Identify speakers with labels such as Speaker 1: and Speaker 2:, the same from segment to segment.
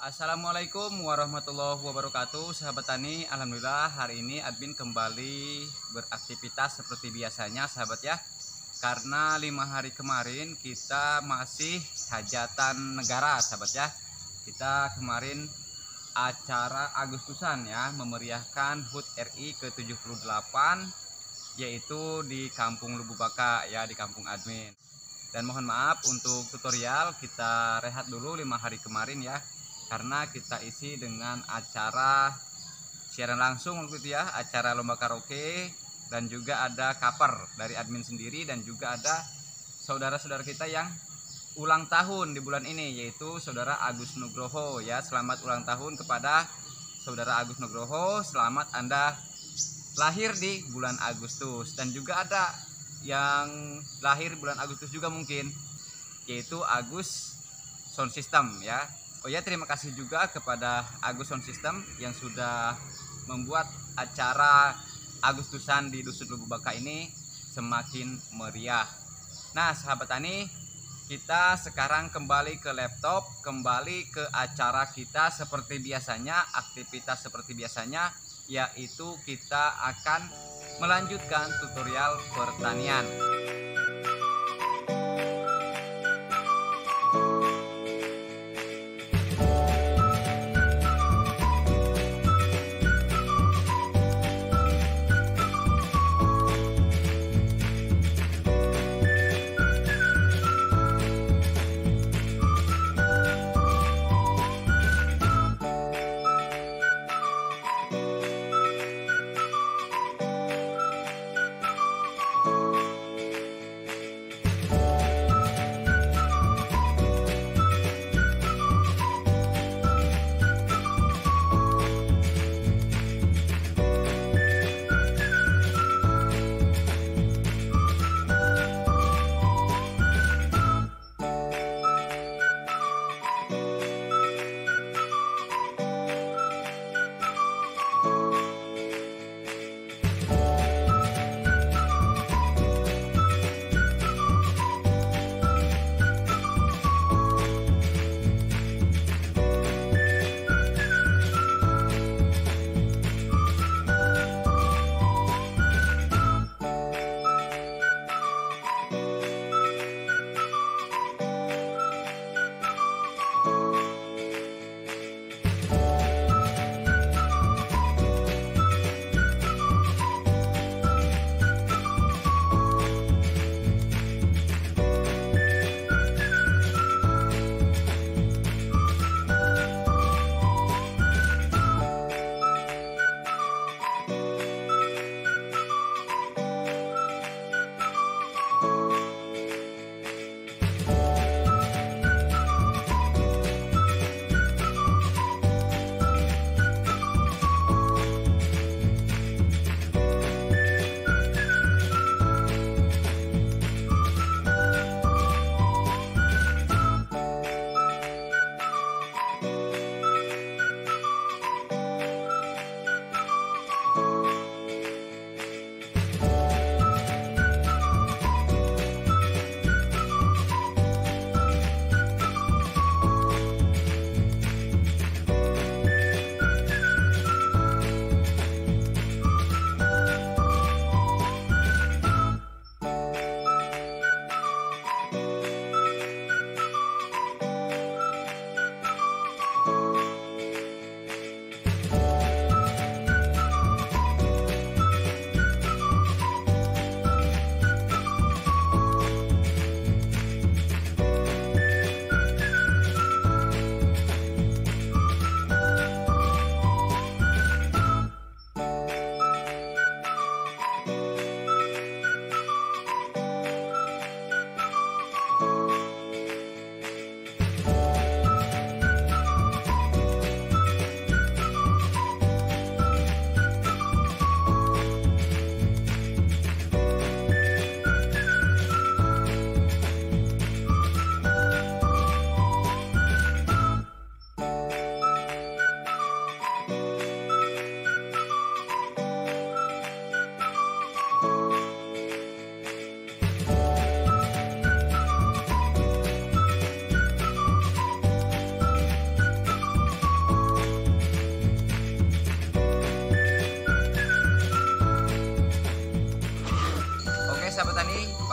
Speaker 1: Assalamualaikum warahmatullahi wabarakatuh, sahabat tani. Alhamdulillah hari ini admin kembali beraktivitas seperti biasanya, sahabat ya. Karena 5 hari kemarin kita masih hajatan negara, sahabat ya. Kita kemarin acara Agustusan ya, memeriahkan HUT RI ke-78, yaitu di Kampung Lububaka ya, di kampung admin. Dan mohon maaf untuk tutorial, kita rehat dulu 5 hari kemarin ya, karena kita isi dengan acara siaran langsung waktu itu ya, acara lomba karaoke, dan juga ada cover dari admin sendiri, dan juga ada saudara-saudara kita yang ulang tahun di bulan ini, yaitu saudara Agus Nugroho ya. Selamat ulang tahun kepada saudara Agus Nugroho, selamat Anda lahir di bulan Agustus. Dan juga ada yang lahir bulan Agustus juga mungkin, yaitu Agus Sound System ya. Oh ya, terima kasih juga kepada Agus Sound System yang sudah membuat acara Agustusan di Dusun Lububaka ini semakin meriah. Nah, sahabat tani, kita sekarang kembali ke laptop, kembali ke acara kita seperti biasanya, aktivitas seperti biasanya, yaitu kita akan melanjutkan tutorial pertanian.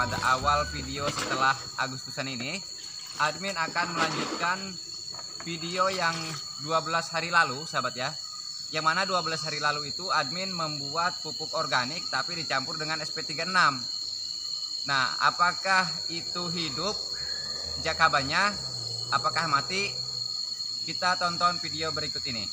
Speaker 1: pada awal video setelah Agustusan ini, admin akan melanjutkan video yang 12 hari lalu sahabat ya. Yang mana 12 hari lalu itu admin membuat pupuk organik tapi dicampur dengan SP36. Nah, apakah itu hidup jakabanya? Apakah mati? Kita tonton video berikut ini.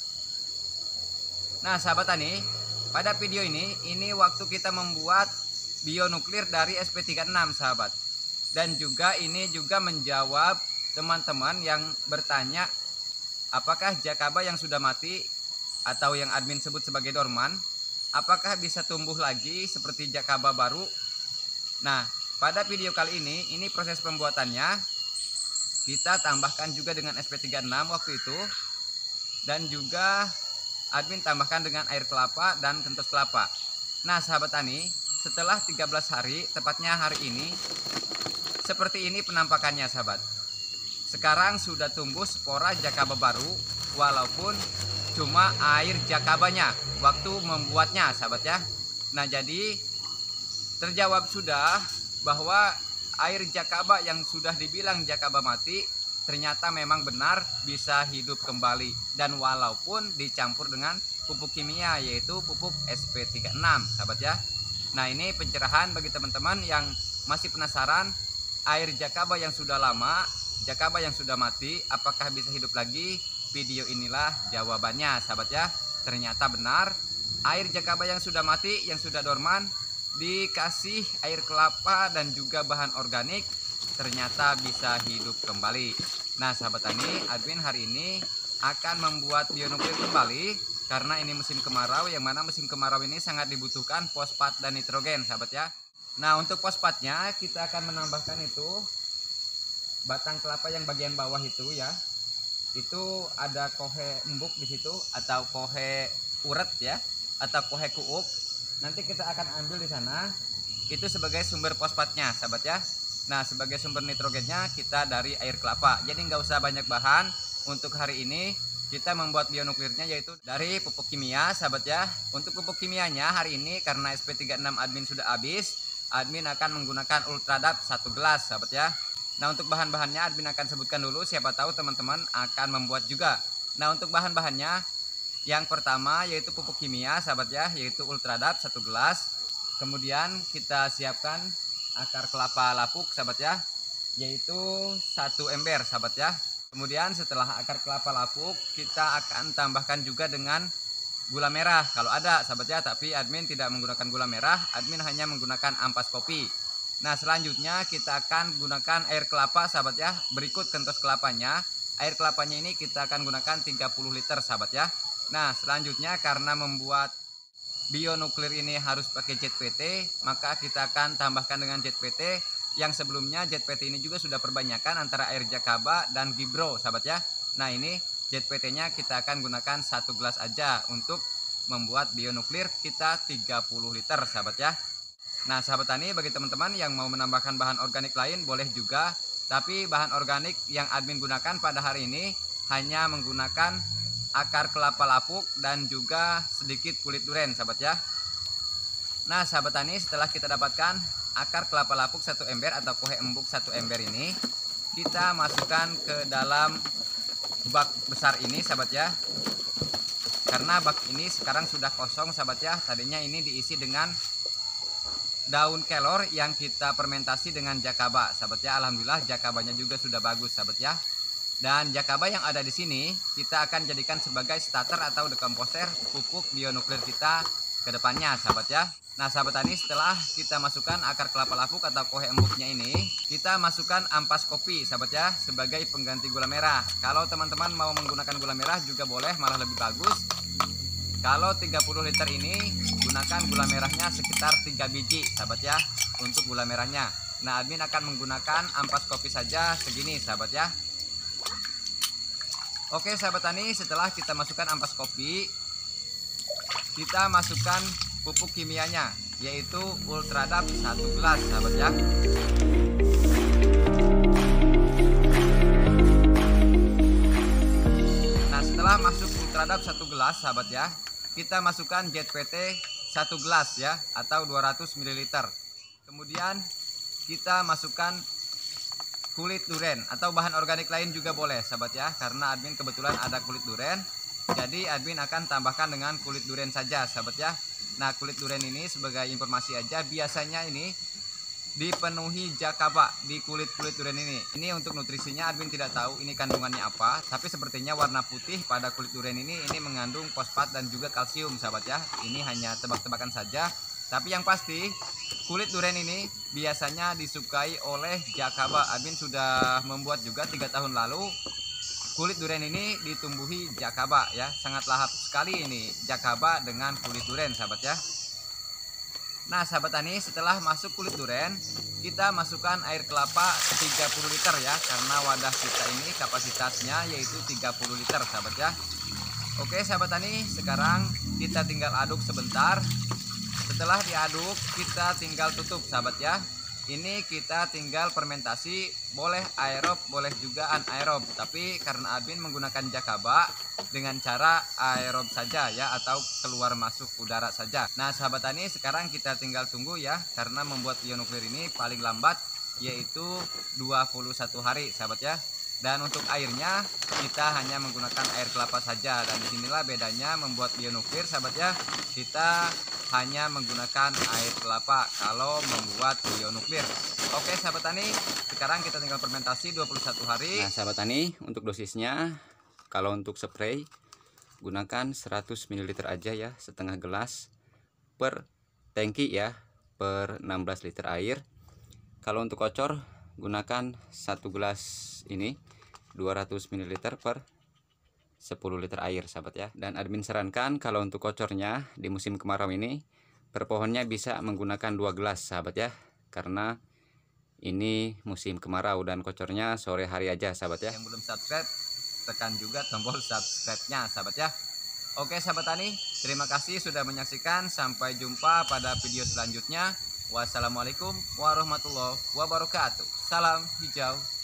Speaker 1: Nah sahabat tani, pada video ini waktu kita membuat bionuklir dari SP36 sahabat. Dan juga ini juga menjawab teman-teman yang bertanya apakah jakaba yang sudah mati atau yang admin sebut sebagai dorman, apakah bisa tumbuh lagi seperti jakaba baru? Nah, pada video kali ini proses pembuatannya. Kita tambahkan juga dengan SP36 waktu itu. Dan juga admin tambahkan dengan air kelapa dan kentos kelapa. Nah sahabat tani, setelah 13 hari, tepatnya hari ini, seperti ini penampakannya sahabat. Sekarang sudah tumbuh spora jakaba baru, walaupun cuma air jakabanya waktu membuatnya sahabat ya. Nah jadi terjawab sudah bahwa air jakaba yang sudah dibilang jakaba mati ternyata memang benar bisa hidup kembali, dan walaupun dicampur dengan pupuk kimia yaitu pupuk SP36 sahabat ya. Nah ini pencerahan bagi teman-teman yang masih penasaran air jakaba yang sudah lama, jakaba yang sudah mati apakah bisa hidup lagi. Video inilah jawabannya sahabat ya. Ternyata benar air jakaba yang sudah mati, yang sudah dorman, dikasih air kelapa dan juga bahan organik ternyata bisa hidup kembali. Nah sahabat tani, admin hari ini akan membuat bionuklir kembali karena ini musim kemarau, yang mana musim kemarau ini sangat dibutuhkan fosfat dan nitrogen sahabat ya. Nah untuk fosfatnya kita akan menambahkan itu batang kelapa yang bagian bawah itu ya. Itu ada kohe embuk di situ atau kohe uret ya, atau kohe kuuk. Nanti kita akan ambil di sana itu sebagai sumber fosfatnya sahabat ya. Nah sebagai sumber nitrogennya kita dari air kelapa. Jadi nggak usah banyak bahan. Untuk hari ini kita membuat bionuklirnya yaitu dari pupuk kimia sahabat ya. Untuk pupuk kimianya hari ini karena SP36 admin sudah habis, admin akan menggunakan Ultradap 1 gelas sahabat ya. Nah untuk bahan-bahannya admin akan sebutkan dulu, siapa tahu teman-teman akan membuat juga. Nah untuk bahan-bahannya yang pertama yaitu pupuk kimia sahabat ya, yaitu Ultradap 1 gelas. Kemudian kita siapkan akar kelapa lapuk sahabat ya, yaitu 1 ember sahabat ya. Kemudian setelah akar kelapa lapuk kita akan tambahkan juga dengan gula merah kalau ada sahabat ya, tapi admin tidak menggunakan gula merah, admin hanya menggunakan ampas kopi. Nah selanjutnya kita akan gunakan air kelapa sahabat ya. Berikut kentos kelapanya. Air kelapanya ini kita akan gunakan 30 liter sahabat ya. Nah selanjutnya karena membuat bionuklir ini harus pakai JPT, maka kita akan tambahkan dengan JPT. Yang sebelumnya JPT ini juga sudah perbanyakan antara air jakaba dan gibro sahabat ya. Nah ini JPT nya kita akan gunakan 1 gelas aja untuk membuat bionuklir kita 30 liter sahabat ya. Nah sahabat tani, bagi teman-teman yang mau menambahkan bahan organik lain boleh juga, tapi bahan organik yang admin gunakan pada hari ini hanya menggunakan akar kelapa lapuk dan juga sedikit kulit duren sahabat ya. Nah sahabat tani, setelah kita dapatkan akar kelapa lapuk 1 ember atau kohe embuk 1 ember ini, kita masukkan ke dalam bak besar ini sahabat ya. Karena bak ini sekarang sudah kosong sahabat ya. Tadinya ini diisi dengan daun kelor yang kita fermentasi dengan jakaba sahabat ya. Alhamdulillah jakabanya juga sudah bagus sahabat ya. Dan jakaba yang ada di sini kita akan jadikan sebagai starter atau dekomposer pupuk bionuklir kita ke depannya sahabat ya. Nah sahabat tani, setelah kita masukkan akar kelapa lapuk atau kohe embuknya ini, kita masukkan ampas kopi sahabat ya sebagai pengganti gula merah. Kalau teman-teman mau menggunakan gula merah juga boleh, malah lebih bagus. Kalau 30 liter ini gunakan gula merahnya sekitar 3 biji sahabat ya untuk gula merahnya. Nah admin akan menggunakan ampas kopi saja segini sahabat ya. Oke sahabat tani, setelah kita masukkan ampas kopi, kita masukkan pupuk kimianya yaitu Ultradap 1 gelas sahabat ya. Nah setelah masuk Ultradap 1 gelas sahabat ya, kita masukkan JPT 1 gelas ya atau 200 ml. Kemudian kita masukkan kulit duren atau bahan organik lain juga boleh sahabat ya, karena admin kebetulan ada kulit duren, jadi admin akan tambahkan dengan kulit duren saja sahabat ya. Nah, kulit duren ini sebagai informasi aja, biasanya ini dipenuhi jakaba di kulit-kulit duren ini. Ini untuk nutrisinya admin tidak tahu ini kandungannya apa, tapi sepertinya warna putih pada kulit duren ini mengandung fosfat dan juga kalsium sahabat ya. Ini hanya tebak-tebakan saja, tapi yang pasti kulit duren ini biasanya disukai oleh jakaba. Admin sudah membuat juga 3 tahun lalu. Kulit duren ini ditumbuhi jakaba ya, sangat lahap sekali ini jakaba dengan kulit duren sahabat ya. Nah sahabat tani, setelah masuk kulit duren, kita masukkan air kelapa 30 liter ya, karena wadah kita ini kapasitasnya yaitu 30 liter sahabat ya. Oke sahabat tani, sekarang kita tinggal aduk sebentar. Setelah diaduk, kita tinggal tutup sahabat ya. Ini kita tinggal fermentasi, boleh aerob boleh juga anaerob, tapi karena admin menggunakan jakaba dengan cara aerob saja ya, atau keluar masuk udara saja. Nah sahabat tani, sekarang kita tinggal tunggu ya, karena membuat bionuklir ini paling lambat yaitu 21 hari sahabat ya. Dan untuk airnya kita hanya menggunakan air kelapa saja, dan disinilah bedanya membuat bionuklir sahabat ya. Kita hanya menggunakan air kelapa kalau membuat bionuklir. Oke sahabat tani, sekarang kita tinggal fermentasi 21 hari. Nah sahabat tani, untuk dosisnya kalau untuk spray gunakan 100 ml aja ya, setengah gelas per tangki ya, per 16 liter air. Kalau untuk kocor gunakan 1 gelas ini 200 ml per 10 liter air sahabat ya. Dan admin sarankan kalau untuk kocornya di musim kemarau ini per pohonnya bisa menggunakan 2 gelas sahabat ya, karena ini musim kemarau dan kocornya sore hari aja sahabat ya. Yang belum subscribe, tekan juga tombol subscribe-nya sahabat ya. Oke sahabat tani, terima kasih sudah menyaksikan. Sampai jumpa pada video selanjutnya. Wassalamualaikum warahmatullahi wabarakatuh. Salam hijau.